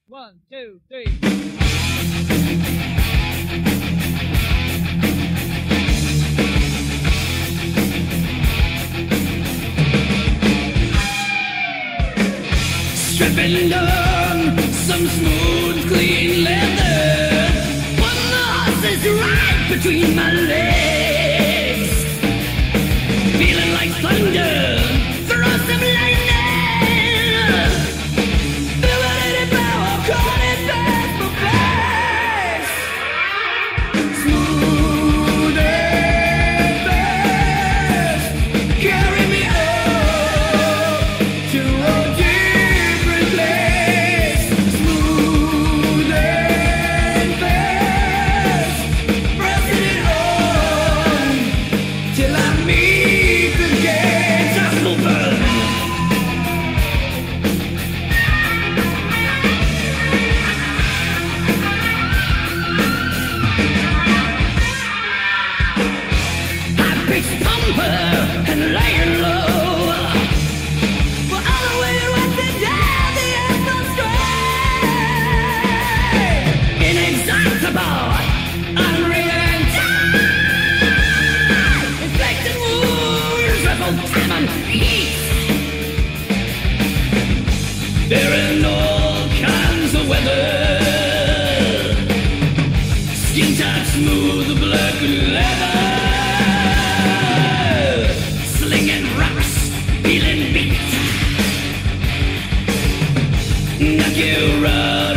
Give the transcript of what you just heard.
1, 2, 3. Stripping down some smooth, clean leather. When the horse is right between my legs, feeling like thunder, throw some lightning. Feel any power coming past my face. Smooth and fast, carry me up to a different place. Smooth and fast, pressing it on till I meet the gates of Halford. I pitch thumper and laying low. For all the way you went me down the anthem straight. Inexhaustible, unreal and time. Inflicting wounds of old time and heat. They're in all kinds of weather. Skin tight, smooth, black leather. Slinging rocks, feeling beat. Knock you right